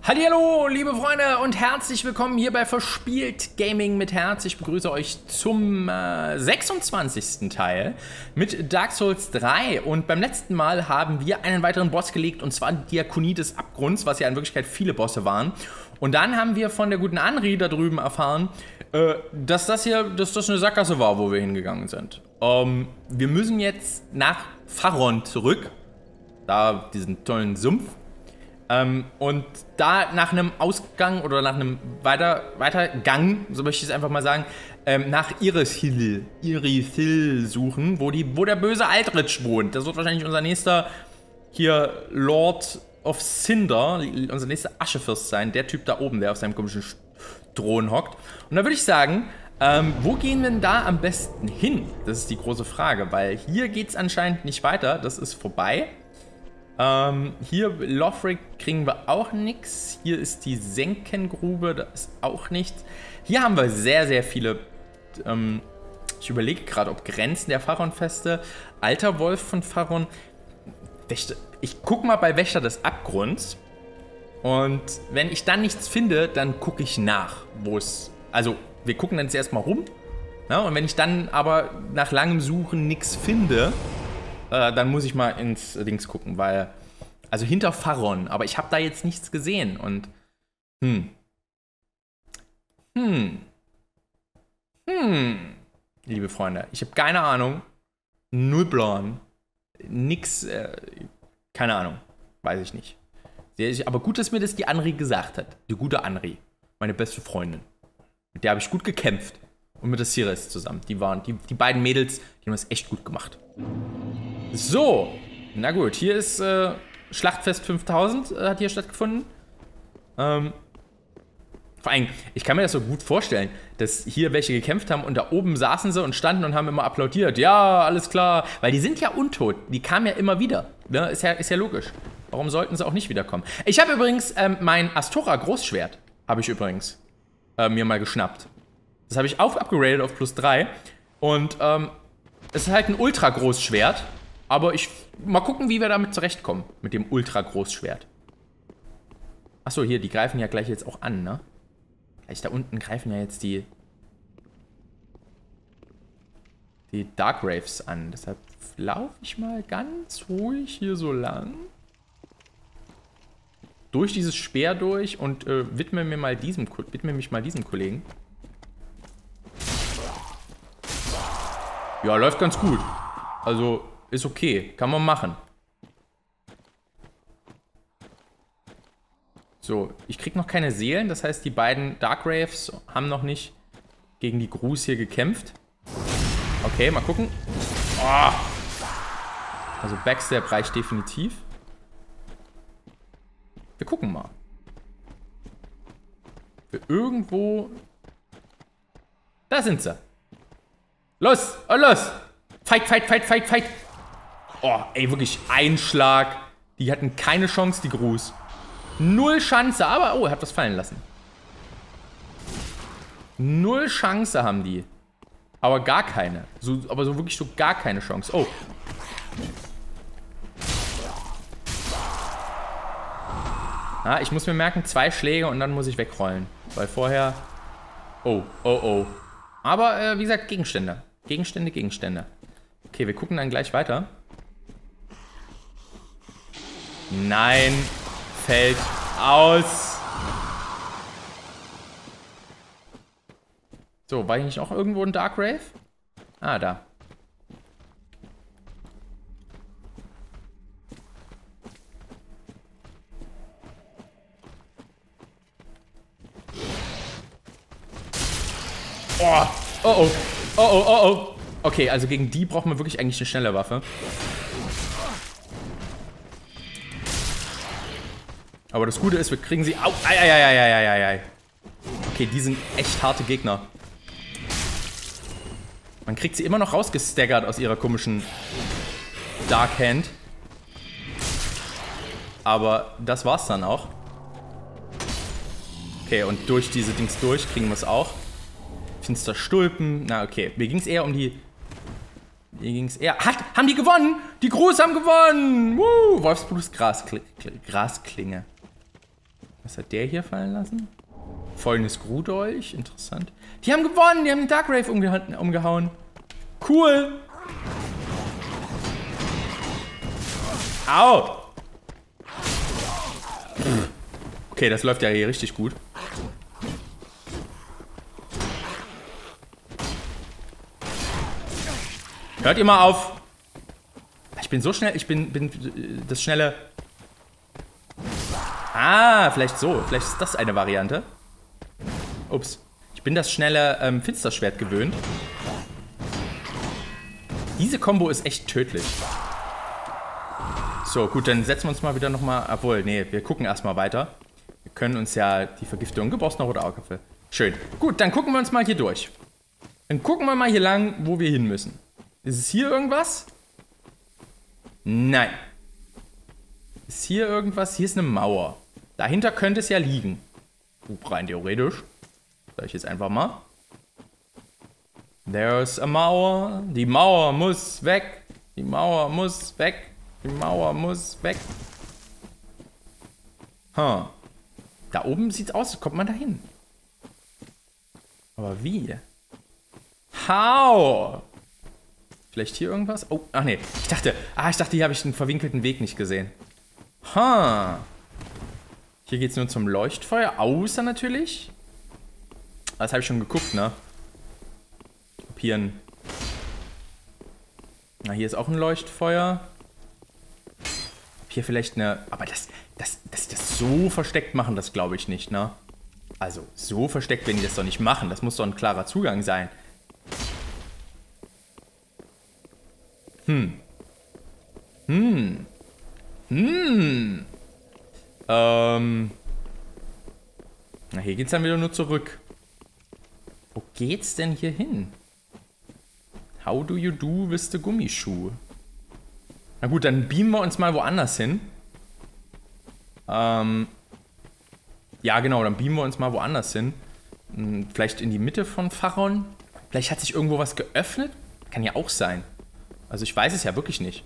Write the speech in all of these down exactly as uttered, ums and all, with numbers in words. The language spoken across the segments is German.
Hallihallo, liebe Freunde und herzlich willkommen hier bei Verspielt Gaming mit Herz. Ich begrüße euch zum äh, sechsundzwanzigsten Teil mit Dark Souls drei. Und beim letzten Mal haben wir einen weiteren Boss gelegt, und zwar die Diakonie des Abgrunds, was ja in Wirklichkeit viele Bosse waren. Und dann haben wir von der guten Anri da drüben erfahren, äh, dass das hier dass das eine Sackgasse war, wo wir hingegangen sind. Ähm, wir müssen jetzt nach Faron zurück, da diesen tollen Sumpf. Ähm, und da nach einem Ausgang oder nach einem weiter, Weitergang, so möchte ich es einfach mal sagen, ähm, nach Irithyll, Irithyll suchen, wo, die, wo der böse Aldrich wohnt. Das wird wahrscheinlich unser nächster hier Lord of Cinder, unser nächster Aschefürst sein, der Typ da oben, der auf seinem komischen Thron hockt. Und da würde ich sagen, ähm, wo gehen wir denn da am besten hin? Das ist die große Frage, weil hier geht es anscheinend nicht weiter, das ist vorbei. Ähm, hier, Lothric, kriegen wir auch nichts. Hier ist die Senkengrube, da ist auch nichts. Hier haben wir sehr, sehr viele, ähm, ich überlege gerade, ob Grenzen der Faron-Feste, Alter Wolf von Faron, Wächter, ich gucke mal bei Wächter des Abgrunds, und wenn ich dann nichts finde, dann gucke ich nach, wo es, also wir gucken dann jetzt erstmal rum, ja, und wenn ich dann aber nach langem Suchen nichts finde, Äh, dann muss ich mal ins Dings gucken, weil, also hinter Faron, aber ich habe da jetzt nichts gesehen und, hm, hm, hm, liebe Freunde, ich habe keine Ahnung, null Plan, nix, äh, keine Ahnung, weiß ich nicht. Aber gut, dass mir das die Anri gesagt hat, die gute Anri, meine beste Freundin, mit der habe ich gut gekämpft. Und mit der Siris zusammen. Die waren, die, die beiden Mädels, die haben das echt gut gemacht. So, na gut, hier ist äh, Schlachtfest fünftausend, äh, hat hier stattgefunden. Ähm, vor allem, ich kann mir das so gut vorstellen, dass hier welche gekämpft haben und da oben saßen sie und standen und haben immer applaudiert. Ja, alles klar, weil die sind ja untot, die kamen ja immer wieder. Ne? Ist ja, ist ja logisch. Warum sollten sie auch nicht wiederkommen? Ich habe übrigens ähm, mein Astora Großschwert, habe ich übrigens äh, mir mal geschnappt. Das habe ich auf upgradet auf plus drei. Und ähm, es ist halt ein Ultra-Großschwert. Aber ich mal gucken, wie wir damit zurechtkommen. Mit dem Ultra-Großschwert. Achso, hier, die greifen ja gleich jetzt auch an, ne? Gleich da unten greifen ja jetzt die Die Darkgraves an. Deshalb laufe ich mal ganz ruhig hier so lang. Durch dieses Speer durch und äh, widme mir mal diesem widme mich mal diesem Kollegen. Ja, läuft ganz gut. Also, ist okay. Kann man machen. So, ich krieg noch keine Seelen. Das heißt, die beiden Darkgraves haben noch nicht gegen die Grus hier gekämpft. Okay, mal gucken. Oh. Also, Backstab reicht definitiv. Wir gucken mal. Für irgendwo... Da sind sie. Los, oh los! Fight, fight, fight, fight, fight! Oh, ey, wirklich, Einschlag. Die hatten keine Chance, die Grus. Null Chance, aber, oh, er hat was fallen lassen. Null Chance haben die. Aber gar keine. So, aber so wirklich so gar keine Chance. Oh. Ah, ich muss mir merken, zwei Schläge und dann muss ich wegrollen. Weil vorher... Oh, oh, oh. Aber, äh, wie gesagt, Gegenstände. Gegenstände, Gegenstände. Okay, wir gucken dann gleich weiter. Nein, fällt aus. So, war hier nicht auch irgendwo ein Darkgrave? Ah, da. Oh, oh, oh. Oh, oh, oh, oh. Okay, also gegen die braucht man wirklich eigentlich eine schnelle Waffe. Aber das Gute ist, wir kriegen sie... Au, ei, ei, ei, ei, ei, ei. Okay, die sind echt harte Gegner. Man kriegt sie immer noch rausgestaggert aus ihrer komischen Dark Hand. Aber das war's dann auch. Okay, und durch diese Dings durch kriegen wir es auch. Finster Stulpen. Na, okay. Mir ging es eher um die... Mir ging es eher... Hat, haben die gewonnen? Die Grus haben gewonnen! Woo! Wolfsbluts Graskli Grasklinge. Was hat der hier fallen lassen? Folgendes Grudolch. Interessant. Die haben gewonnen. Die haben den Darkrave umge umgehauen. Cool. Au. Okay, das läuft ja hier richtig gut. Hört ihr mal auf. Ich bin so schnell. Ich bin, bin das schnelle... Ah, vielleicht so. Vielleicht ist das eine Variante. Ups. Ich bin das schnelle ähm, Finsterschwert gewöhnt. Diese Kombo ist echt tödlich. So, gut, dann setzen wir uns mal wieder nochmal... Obwohl, nee, wir gucken erstmal weiter. Wir können uns ja die Vergiftung... Du brauchst noch rote Augapfel. Schön. Gut, dann gucken wir uns mal hier durch. Dann gucken wir mal hier lang, wo wir hin müssen. Ist es hier irgendwas? Nein. Ist hier irgendwas? Hier ist eine Mauer. Dahinter könnte es ja liegen. Uh, rein theoretisch. Sag ich jetzt einfach mal. There's a Mauer. Die Mauer muss weg. Die Mauer muss weg. Die Mauer muss weg. Huh. Da oben sieht's aus, als kommt man da hin. Aber wie? How? Vielleicht hier irgendwas? Oh, ach nee. Ich dachte, ah, ich dachte, hier habe ich einen verwinkelten Weg nicht gesehen. Huh. Hier geht's nur zum Leuchtfeuer, außer natürlich. Das habe ich schon geguckt, ne? Ob hier ein... Na, hier ist auch ein Leuchtfeuer. Ob hier vielleicht eine... Aber das, das, dass die das so versteckt machen, das glaube ich nicht, ne? Also, so versteckt, wenn die das doch nicht machen. Das muss doch ein klarer Zugang sein. Hm. Hm. Hm. Ähm. Na, hier geht's dann wieder nur zurück. Wo geht's denn hier hin? How do you do with the Gummischuh? Na gut, dann beamen wir uns mal woanders hin. Ähm. Ja, genau, dann beamen wir uns mal woanders hin. Hm, vielleicht in die Mitte von Pharaon. Vielleicht hat sich irgendwo was geöffnet. Kann ja auch sein. Also ich weiß es ja wirklich nicht.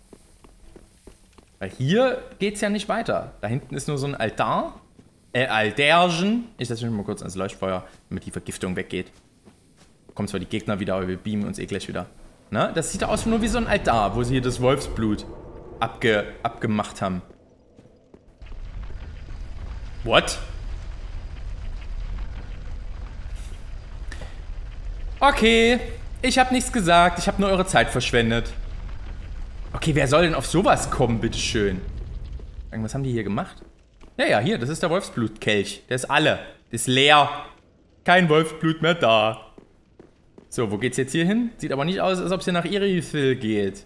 Weil hier geht's ja nicht weiter. Da hinten ist nur so ein Altar. Äh, Aldergen. Ich setze mich mal kurz ans Leuchtfeuer, damit die Vergiftung weggeht. Kommen zwar die Gegner wieder, aber wir beamen uns eh gleich wieder. Na, das sieht aus nur wie so ein Altar, wo sie hier das Wolfsblut abge abgemacht haben. What? Okay, ich habe nichts gesagt. Ich habe nur eure Zeit verschwendet. Okay, wer soll denn auf sowas kommen, bitteschön? Was haben die hier gemacht? Ja, ja, hier, das ist der Wolfsblutkelch. Der ist alle. Der ist leer. Kein Wolfsblut mehr da. So, wo geht's jetzt hier hin? Sieht aber nicht aus, als ob es hier nach Irithyll geht.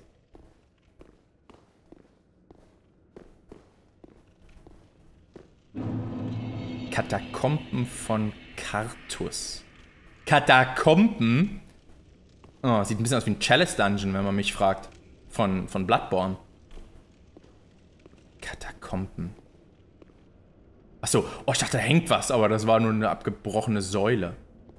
Katakomben von Karthus. Katakomben? Oh, sieht ein bisschen aus wie ein Chalice Dungeon, wenn man mich fragt. Von, von Bloodborne. Katakomben. Achso, oh, ich dachte, da hängt was, aber das war nur eine abgebrochene Säule.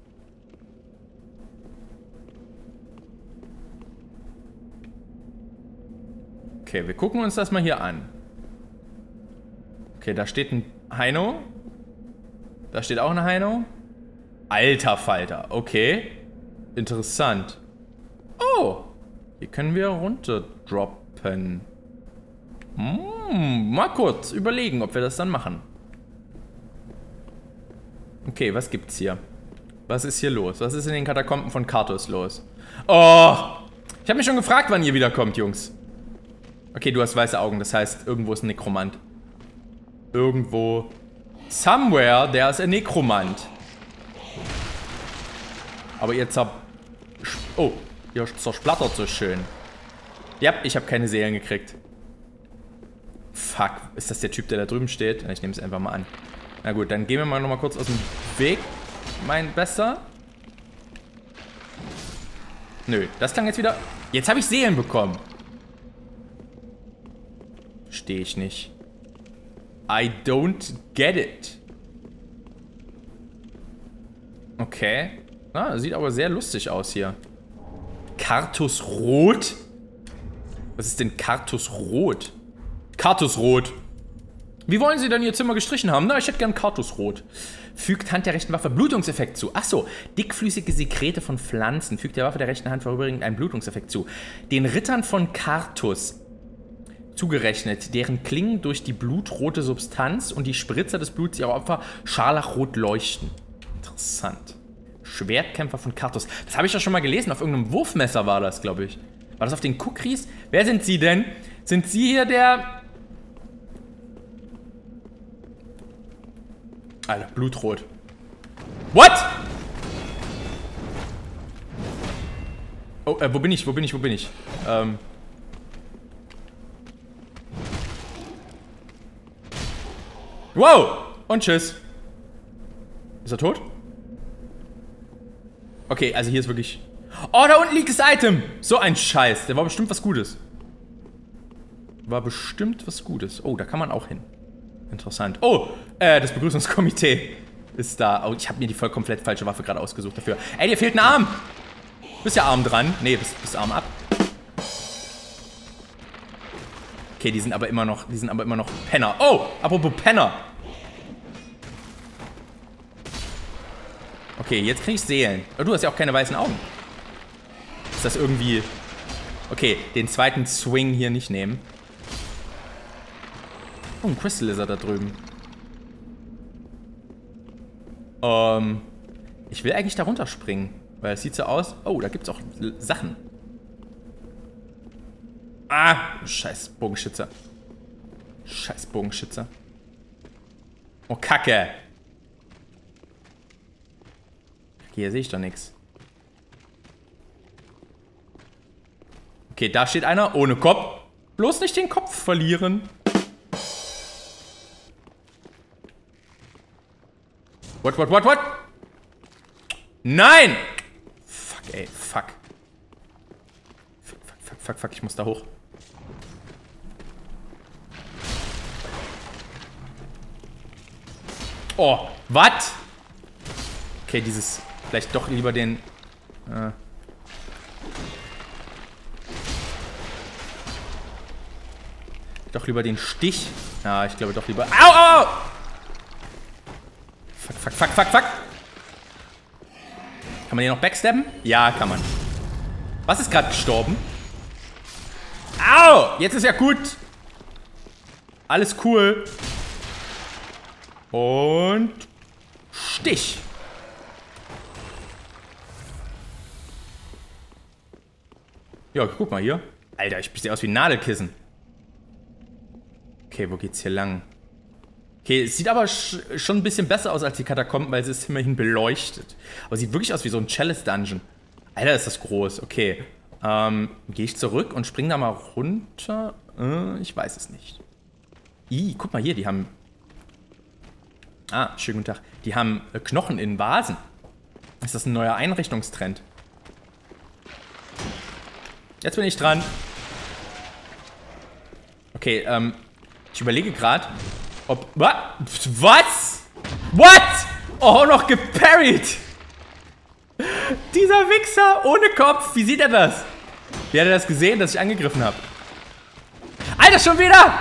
Okay, wir gucken uns das mal hier an. Okay, da steht ein Heino. Da steht auch ein Heino. Alter Falter, okay. Interessant. Oh, hier können wir runterdroppen. Hm, mal kurz überlegen, ob wir das dann machen. Okay, was gibt's hier? Was ist hier los? Was ist in den Katakomben von Karthus los? Oh, ich habe mich schon gefragt, wann ihr wiederkommt, Jungs. Okay, du hast weiße Augen, das heißt, irgendwo ist ein Nekromant. Irgendwo. Somewhere, there is a Nekromant. Aber ihr zer... Oh, ihr zersplattert so schön. Ja, ich habe keine Seelen gekriegt. Fuck, ist das der Typ, der da drüben steht? Ich nehme es einfach mal an. Na gut, dann gehen wir mal nochmal kurz aus dem Weg. Mein Bester. Nö, das klang jetzt wieder... Jetzt habe ich Seelen bekommen. Verstehe ich nicht. I don't get it. Okay. Ah, sieht aber sehr lustig aus hier. Karthus Rot? Was ist denn Karthus Rot? Karthus Rot. Wie wollen Sie denn Ihr Zimmer gestrichen haben? Na, ich hätte gern Kartusrot. Fügt Hand der rechten Waffe Blutungseffekt zu. Achso, dickflüssige Sekrete von Pflanzen. Fügt der Waffe der rechten Hand vorübergehend einen Blutungseffekt zu. Den Rittern von Kartus zugerechnet, deren Klingen durch die blutrote Substanz und die Spritzer des Bluts ihrer Opfer scharlachrot leuchten. Interessant. Schwertkämpfer von Kartus. Das habe ich ja schon mal gelesen. Auf irgendeinem Wurfmesser war das, glaube ich. War das auf den Kukris? Wer sind Sie denn? Sind Sie hier der... Alter, blutrot. What? Oh, äh, wo bin ich? Wo bin ich? Wo bin ich? Ähm... Wow! Und tschüss. Ist er tot? Okay, also hier ist wirklich... Oh, da unten liegt das Item! So ein Scheiß. Der war bestimmt was Gutes. War bestimmt was Gutes. Oh, da kann man auch hin. Interessant. Oh, äh, das Begrüßungskomitee ist da. Oh, ich habe mir die voll komplett falsche Waffe gerade ausgesucht dafür. Ey, dir fehlt ein Arm! Bist ja Arm dran. Nee, bist, bist Arm ab. Okay, die sind aber immer noch, die sind aber immer noch Penner. Oh, apropos Penner. Okay, jetzt krieg ich Seelen. Oh, du hast ja auch keine weißen Augen. Ist das irgendwie... Okay, den zweiten Swing hier nicht nehmen. Oh, ein Crystal Lizard da drüben. Ähm... Ich will eigentlich da runterspringen. Weil es sieht so aus... Oh, da gibt's auch Sachen. Ah! Scheiß Bogenschützer. Scheiß Bogenschützer. Oh, Kacke. Hier sehe ich doch nichts. Okay, da steht einer ohne Kopf. Bloß nicht den Kopf verlieren. What, what, what, what? Nein! Fuck, ey, fuck. Fuck, fuck, fuck, fuck, fuck, ich muss da hoch. Oh, was? Okay, dieses... Vielleicht doch lieber den... Äh. Doch lieber den Stich. Ja, ich glaube doch lieber... Au, au, au! Fuck, fuck, fuck, fuck, fuck. Kann man hier noch backstabben? Ja, kann man. Was ist gerade gestorben? Au! Jetzt ist ja gut. Alles cool. Und... Stich. Ja, guck mal hier. Alter, ich sehe aus wie ein Nadelkissen. Okay, wo geht's hier lang? Okay, es sieht aber schon ein bisschen besser aus als die Katakomben, weil es ist immerhin beleuchtet. Aber sieht wirklich aus wie so ein Chalice-Dungeon. Alter, ist das groß. Okay. Ähm, gehe ich zurück und spring da mal runter? Äh, ich weiß es nicht. Ih, guck mal hier, die haben... Ah, schönen guten Tag. Die haben äh, Knochen in Vasen. Ist das ein neuer Einrichtungstrend? Jetzt bin ich dran. Okay, ähm, ich überlege gerade, ob... Was? What? Oh, noch geparried. Dieser Wichser ohne Kopf. Wie sieht er das? Wie hat er das gesehen, dass ich angegriffen habe? Alter, schon wieder!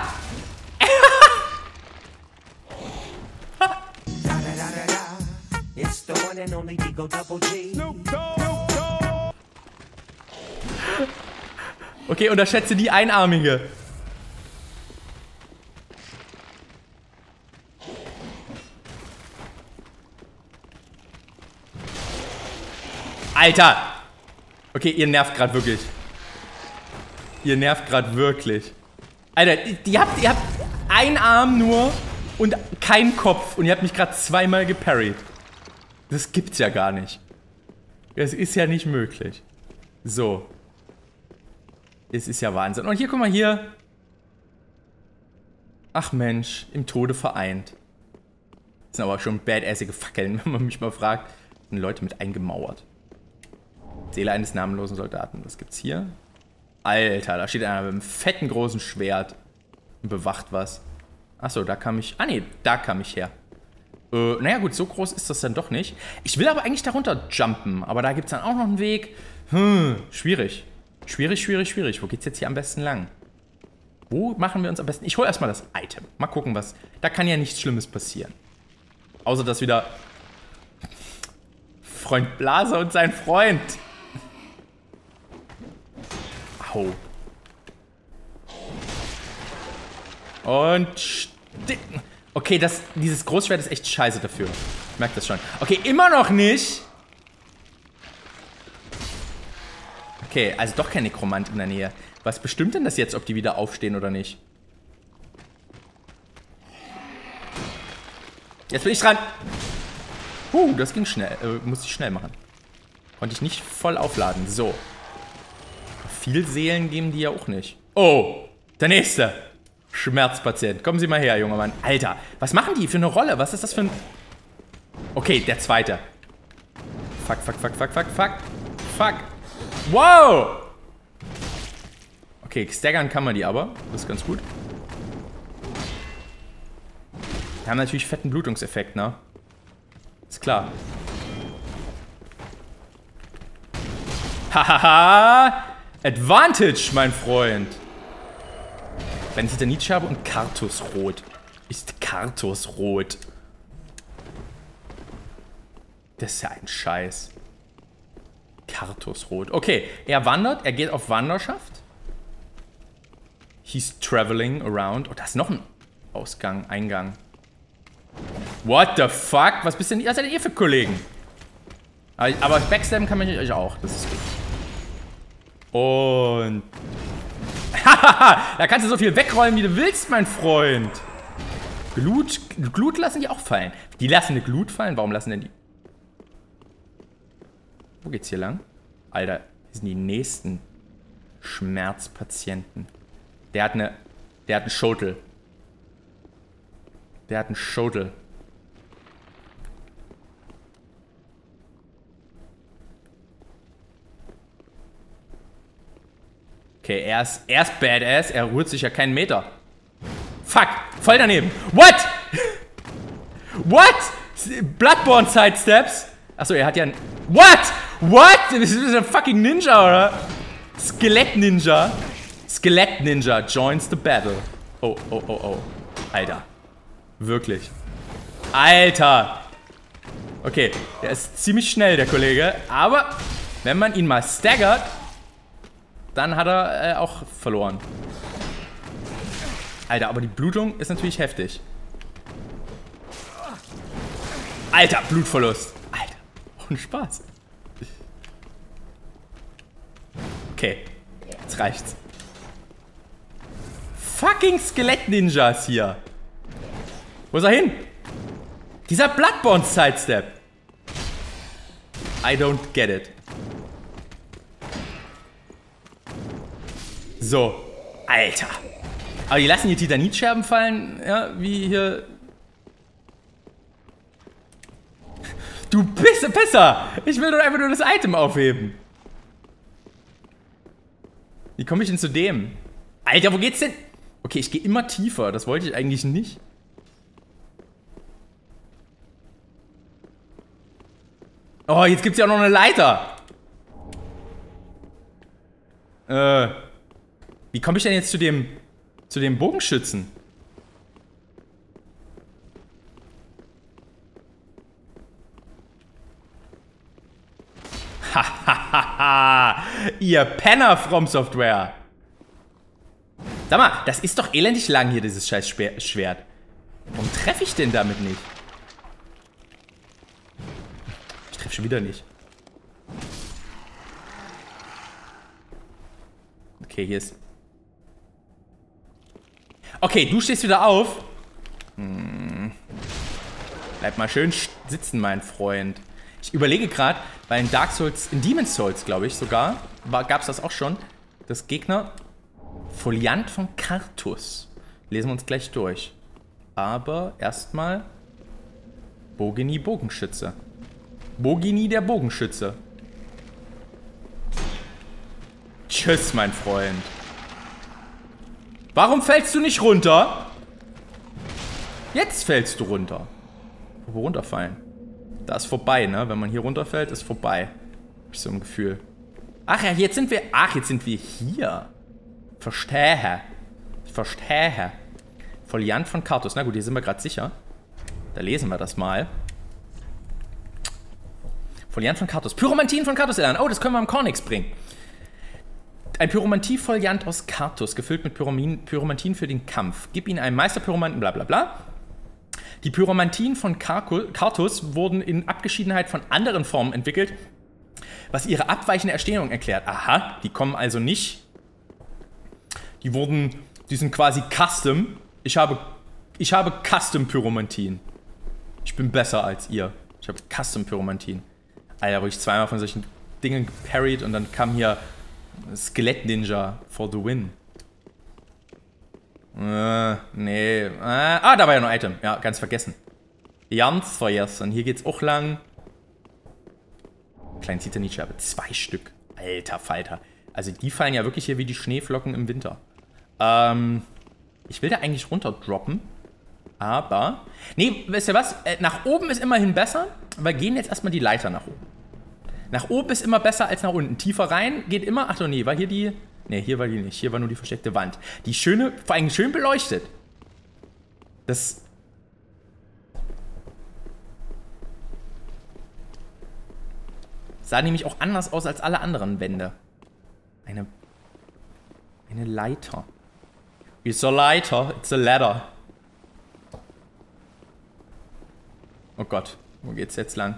Okay, unterschätze die Einarmige. Alter! Okay, ihr nervt gerade wirklich. Ihr nervt gerade wirklich. Alter, ihr habt, ihr habt einen Arm nur und keinen Kopf. Und ihr habt mich gerade zweimal geparried. Das gibt's ja gar nicht. Das ist ja nicht möglich. So. Es ist ja Wahnsinn. Und hier, guck mal hier. Ach Mensch, im Tode vereint. Das sind aber schon badassige Fackeln, wenn man mich mal fragt. Das sind Leute mit eingemauert. Seele eines namenlosen Soldaten. Was gibt's hier? Alter, da steht einer mit einem fetten großen Schwert und bewacht was. Achso, da kam ich... Ah nee, da kam ich her. Äh, naja gut, so groß ist das dann doch nicht. Ich will aber eigentlich darunter jumpen, aber da gibt's dann auch noch einen Weg. Hm, schwierig. Schwierig, schwierig, schwierig. Wo geht's jetzt hier am besten lang? Wo machen wir uns am besten? Ich hole erstmal das Item. Mal gucken, was... Da kann ja nichts Schlimmes passieren. Außer, dass wieder... Freund Blaser und sein Freund. Au. Und... Okay, das, dieses Großschwert ist echt scheiße dafür. Ich merke das schon. Okay, immer noch nicht. Okay, also doch kein Nekromant in der Nähe. Was bestimmt denn das jetzt, ob die wieder aufstehen oder nicht? Jetzt bin ich dran. Huh, das ging schnell. Äh, musste ich schnell machen. Konnte ich nicht voll aufladen. So. Viel Seelen geben die ja auch nicht. Oh, der nächste. Schmerzpatient. Kommen Sie mal her, junger Mann. Alter, was machen die für eine Rolle? Was ist das für ein... Okay, der zweite. Fuck, fuck, fuck, fuck, fuck, fuck. Fuck. Wow! Okay, staggern kann man die aber. Das ist ganz gut. Die haben natürlich fetten Blutungseffekt, ne? Ist klar. Hahaha! Advantage, mein Freund! Wenn ich Titanit habe und Kartusrot. Ist Kartusrot. Das ist ja ein Scheiß. Kartusrot. Okay, er wandert, er geht auf Wanderschaft. He's traveling around. Oh, da ist noch ein Ausgang, Eingang. What the fuck? Was bist denn, was seid ihr für Kollegen? Aber, aber backstabben kann man euch auch. Das ist gut. Und... Hahaha, da kannst du so viel wegrollen, wie du willst, mein Freund. Glut, Glut lassen die auch fallen. Die lassen eine Glut fallen? Warum lassen denn die... Wo geht's hier lang? Alter, hier sind die nächsten Schmerzpatienten. Der hat eine... Der hat einen Schotel. Der hat einen Schotel. Okay, er ist, er ist badass. Er rührt sich ja keinen Meter. Fuck, voll daneben. What? What? Bloodborne Sidesteps? Achso, er hat ja ein... What? What? Das ist ein fucking Ninja, oder? Skelett-Ninja. Skelett-Ninja joins the battle. Oh, oh, oh, oh. Alter. Wirklich. Alter. Okay, der ist ziemlich schnell, der Kollege. Aber wenn man ihn mal staggert, dann hat er äh, auch verloren. Alter, aber die Blutung ist natürlich heftig. Alter, Blutverlust. Alter, ohne Spaß. Okay, jetzt reicht's. Fucking Skelett-Ninjas hier. Wo ist er hin? Dieser Bloodborne-Sidestep. I don't get it. So. Alter. Aber die lassen die Titanitscherben fallen, ja, wie hier... Du bist besser! Ich will doch einfach nur das Item aufheben. Wie komme ich denn zu dem? Alter, wo geht's denn? Okay, ich gehe immer tiefer. Das wollte ich eigentlich nicht. Oh, jetzt gibt's ja auch noch eine Leiter. Äh... Wie komme ich denn jetzt zu dem, zu dem Bogenschützen? Hahaha, ihr Penner from Software. Sag mal, das ist doch elendig lang hier, dieses scheiß Schwert. Warum treffe ich denn damit nicht? Ich treffe schon wieder nicht. Okay, hier ist... Okay, du stehst wieder auf. Hm. Bleib mal schön sitzen, mein Freund. Ich überlege gerade, weil in Dark Souls, in Demon's Souls, glaube ich sogar, gab es das auch schon, das Gegner Foliant von Kartus. Lesen wir uns gleich durch. Aber erstmal Bogini Bogenschütze. Bogini der Bogenschütze. Tschüss, mein Freund. Warum fällst du nicht runter? Jetzt fällst du runter. Wo runterfallen? Da ist vorbei, ne? Wenn man hier runterfällt, ist vorbei. Hab ich so ein Gefühl. Ach ja, jetzt sind wir... Ach, jetzt sind wir hier. Verstehe. verstehe. Foliant von Karthus. Na gut, hier sind wir gerade sicher. Da lesen wir das mal. Foliant von Karthus. Pyromantin von Karthus erlernen. Oh, das können wir am Cornix bringen. Ein Pyromantie-Foliant aus Karthus, gefüllt mit Pyromin, Pyromantin für den Kampf. Gib ihnen einen Meisterpyromanten, bla bla bla. Die Pyromantien von Karthus wurden in Abgeschiedenheit von anderen Formen entwickelt, was ihre abweichende Erstehung erklärt. Aha, die kommen also nicht. Die wurden, die sind quasi Custom. Ich habe, ich habe Custom-Pyromantien. Ich bin besser als ihr. Ich habe Custom-Pyromantien. Alter, wo ich zweimal von solchen Dingen geparried und dann kam hier Skelett-Ninja for the win. Äh, nee. Äh, ah, da war ja noch Item. Ja, ganz vergessen. Ganz vergessen. Hier geht's auch lang. Kleinen Titanic-Scherbe. Zwei Stück. Alter Falter. Also die fallen ja wirklich hier wie die Schneeflocken im Winter. Ähm, ich will da eigentlich runterdroppen. Aber... Nee, wisst ihr was? Äh, nach oben ist immerhin besser. Wir gehen jetzt erstmal die Leiter nach oben. Nach oben ist immer besser als nach unten. Tiefer rein geht immer... Ach doch, nee, war hier die... Nee, hier war die nicht. Hier war nur die versteckte Wand. Die schöne... Vor allem schön beleuchtet. Das... sah nämlich auch anders aus als alle anderen Wände. Eine... Eine Leiter. It's a Leiter. It's a ladder. Oh Gott. Wo geht's jetzt lang?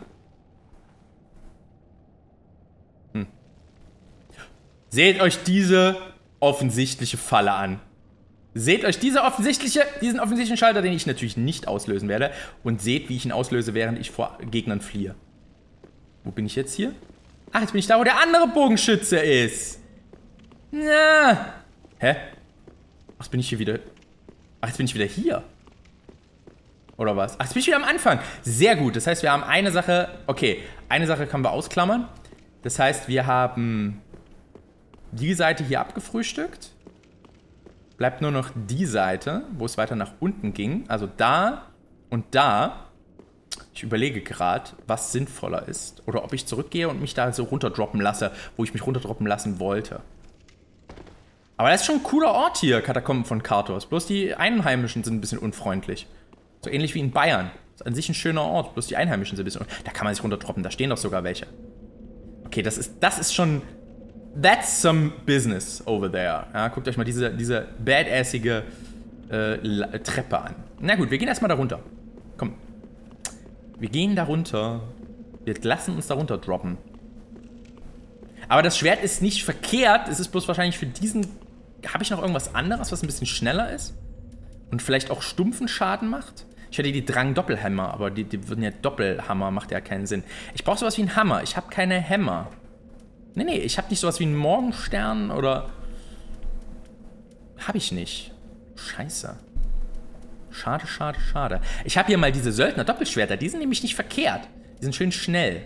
Hm. Seht euch diese offensichtliche Falle an. Seht euch diese offensichtliche, diesen offensichtlichen Schalter, den ich natürlich nicht auslösen werde. Und seht, wie ich ihn auslöse, während ich vor Gegnern fliehe. Wo bin ich jetzt hier? Ach, jetzt bin ich da, wo der andere Bogenschütze ist. Na. Hä? Ach, jetzt bin ich hier wieder... Ach, jetzt bin ich wieder hier. Oder was? Ach, jetzt bin ich wieder am Anfang. Sehr gut. Das heißt, wir haben eine Sache... Okay, eine Sache können wir ausklammern. Das heißt, wir haben die Seite hier abgefrühstückt. Bleibt nur noch die Seite, wo es weiter nach unten ging. Also da und da. Ich überlege gerade, was sinnvoller ist. Oder ob ich zurückgehe und mich da so runterdroppen lasse, wo ich mich runterdroppen lassen wollte. Aber das ist schon ein cooler Ort hier, Katakomben von Karthus. Bloß die Einheimischen sind ein bisschen unfreundlich. So ähnlich wie in Bayern. Das ist an sich ein schöner Ort, bloß die Einheimischen sind ein bisschen... Da kann man sich runterdroppen, da stehen doch sogar welche. Okay, das ist, das ist schon... That's some business over there. Ja, guckt euch mal diese, diese badassige äh, Treppe an. Na gut, wir gehen erstmal da runter. Komm. Wir gehen da runter. Wir lassen uns da runter droppen. Aber das Schwert ist nicht verkehrt. Es ist bloß wahrscheinlich für diesen... Habe ich noch irgendwas anderes, was ein bisschen schneller ist? Und vielleicht auch stumpfen Schaden macht? Ich hätte die Drang-Doppelhammer, aber die, die würden ja Doppelhammer, macht ja keinen Sinn. Ich brauche sowas wie einen Hammer. Ich habe keine Hämmer. Nee, nee, ich habe nicht sowas wie einen Morgenstern oder... Habe ich nicht. Scheiße. Schade, schade, schade. Ich habe hier mal diese Söldner-Doppelschwerter. Die sind nämlich nicht verkehrt. Die sind schön schnell.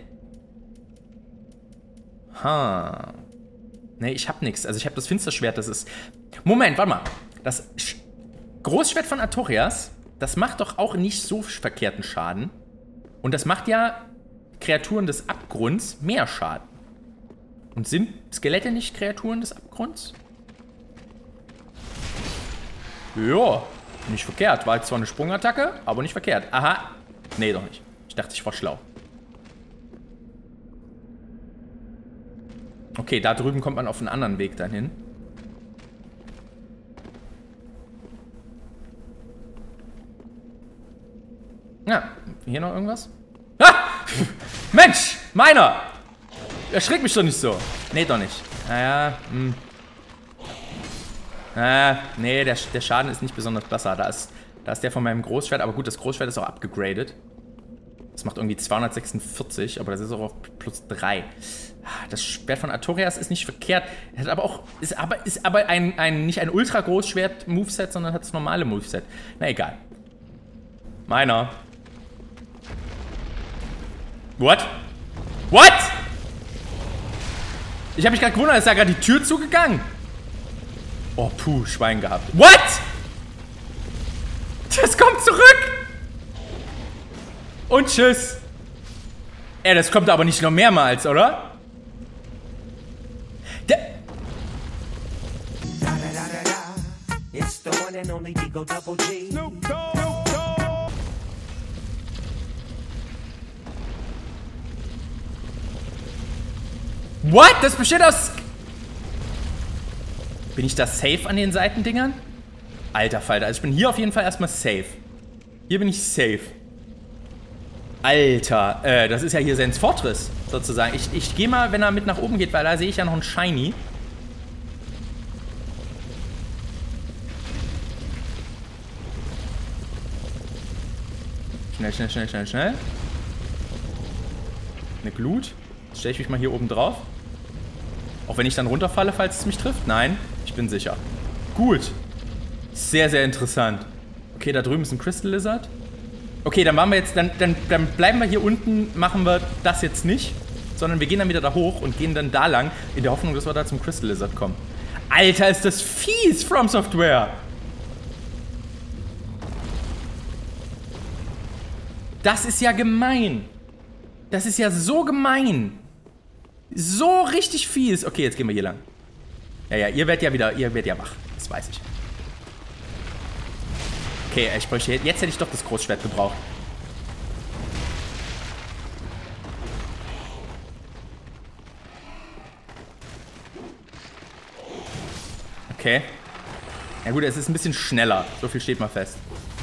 Ha. Nee, ich habe nichts. Also ich habe das Finsterschwert, das ist... Moment, warte mal. Das Sch Großschwert von Artorias, das macht doch auch nicht so verkehrten Schaden. Und das macht ja Kreaturen des Abgrunds mehr Schaden. Und sind Skelette nicht Kreaturen des Abgrunds? Ja, nicht verkehrt. War jetzt zwar eine Sprungattacke, aber nicht verkehrt. Aha. Nee, doch nicht. Ich dachte, ich war schlau. Okay, da drüben kommt man auf einen anderen Weg dahin. Ja, hier noch irgendwas? Ah! Mensch, meiner! Erschreck mich doch nicht so. Nee, doch nicht. Naja, hm. Ah, nee, der, der Schaden ist nicht besonders besser. Da ist, da ist der von meinem Großschwert. Aber gut, das Großschwert ist auch abgegradet. Das macht irgendwie zweihundertsechsundvierzig, aber das ist auch auf plus drei. Das Schwert von Artorias ist nicht verkehrt. Hat aber auch, ist aber, ist aber ein, ein, nicht ein ultra-Großschwert-Moveset, sondern hat das normale Moveset. Na egal. Meiner. What? What? Ich habe mich gerade gewundert, ist da gerade die Tür zugegangen? Oh, puh, Schwein gehabt. What? Das kommt zurück! Und tschüss. Ey, das kommt aber nicht noch mehrmals, oder? Der... What? Das besteht aus... Bin ich da safe an den Seitendingern? Alter Falter, also ich bin hier auf jeden Fall erstmal safe. Hier bin ich safe. Alter, äh, das ist ja hier Sans Fortress, sozusagen. Ich, ich gehe mal, wenn er mit nach oben geht, weil da sehe ich ja noch einen Shiny. Schnell, schnell, schnell, schnell, schnell. Eine Glut. Jetzt stelle ich mich mal hier oben drauf. Auch wenn ich dann runterfalle, falls es mich trifft. Nein, ich bin sicher. Gut. Sehr, sehr interessant. Okay, da drüben ist ein Crystal Lizard. Okay, dann waren wir jetzt, dann, dann, dann bleiben wir hier unten, machen wir das jetzt nicht, sondern wir gehen dann wieder da hoch und gehen dann da lang, in der Hoffnung, dass wir da zum Crystal Lizard kommen. Alter, ist das fies, From Software! Das ist ja gemein. Das ist ja so gemein. So richtig fies. Okay, jetzt gehen wir hier lang. Ja, ja, ihr werdet ja wieder, ihr werdet ja wach. Das weiß ich. Okay, ich bräuchte, jetzt hätte ich doch das Großschwert gebraucht. Okay. Ja gut, es ist ein bisschen schneller. So viel steht mal fest.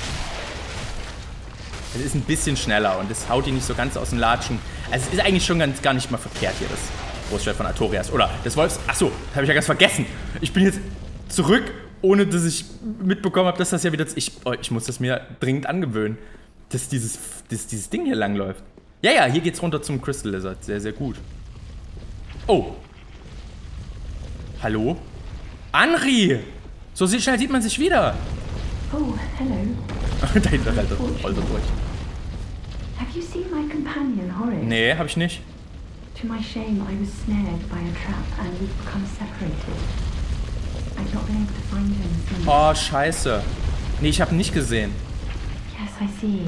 Es ist ein bisschen schneller und es haut ihn nicht so ganz aus den Latschen. Also es ist eigentlich schon ganz, gar nicht mal verkehrt hier, das Großschwert von Artorias. Oder des Wolfs... Achso, das habe ich ja ganz vergessen. Ich bin jetzt zurück, ohne dass ich mitbekommen habe, dass das ja wieder... Ich, oh, ich muss das mir dringend angewöhnen, dass dieses, dass dieses Ding hier langläuft. Ja, ja, hier geht's runter zum Crystal Lizard. Sehr, sehr gut. Oh. Hallo? Anri! So schnell sieht man sich wieder. Oh, hello. Dahinter rennt er voll so durch. Have you seen my companion, Horace? Nee, hab ich nicht. To my shame, I was snared by a trap and we've become separated. I've not been able to find him since. Oh, scheiße. Nee, ich hab ihn nicht gesehen. Yes, I see.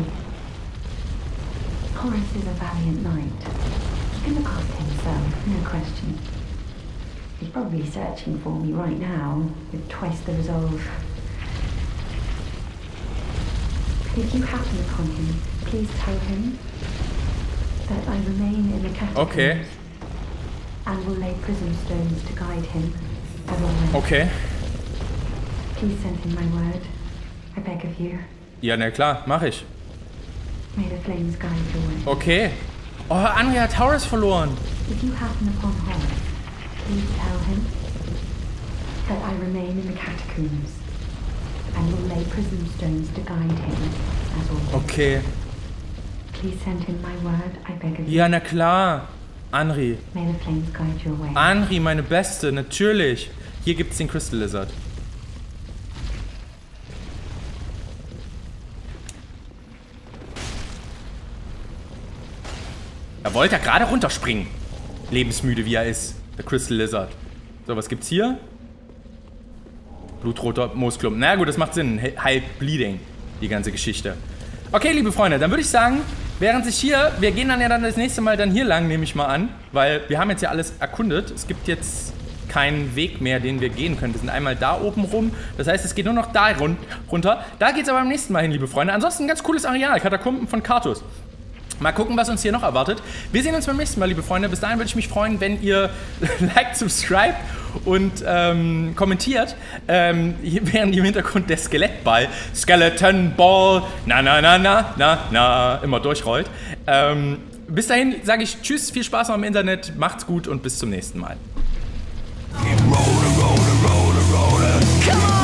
Horace is a valiant knight. You can look after himself, no question. He's probably searching for me right now, with twice the resolve. If you happen upon him, please tell him that I remain in the catacombs. Okay. And will lay prism stones to guide him, as always. Okay. Please send him my word. I beg of you. Ja, na klar, mach ich. May the flames guide your way. Okay. Oh, Anri hat Horace verloren. If you happen upon Horace, please tell him that I remain in the catacombs. And will lay prism stones to guide him, as always. Okay. Please send him my word, I beg of you. Ja, na klar. Anri. May the flames guide your way. Anri, meine Beste, natürlich. Hier gibt's den Crystal Lizard. Er wollte ja gerade runterspringen. Lebensmüde wie er ist. Der Crystal Lizard. So, was gibt's hier? Blutroter Moosklumpen. Na gut, das macht Sinn. Heilt Bleeding. Die ganze Geschichte. Okay, liebe Freunde, dann würde ich sagen, während sich hier... Wir gehen dann ja dann das nächste Mal dann hier lang, nehme ich mal an. Weil wir haben jetzt ja alles erkundet. Es gibt jetzt keinen Weg mehr, den wir gehen können. Wir sind einmal da oben rum. Das heißt, es geht nur noch da run runter. Da geht es aber beim nächsten Mal hin, liebe Freunde. Ansonsten ein ganz cooles Areal. Katakomben von Karthus. Mal gucken, was uns hier noch erwartet. Wir sehen uns beim nächsten Mal, liebe Freunde. Bis dahin würde ich mich freuen, wenn ihr liked, subscribe und ähm, kommentiert, ähm, während im Hintergrund der Skelettball, Skeleton Ball, na na na na na na, immer durchrollt. Ähm, bis dahin sage ich Tschüss, viel Spaß noch im Internet, macht's gut und bis zum nächsten Mal. Roller, roller, roller, roller. Come on!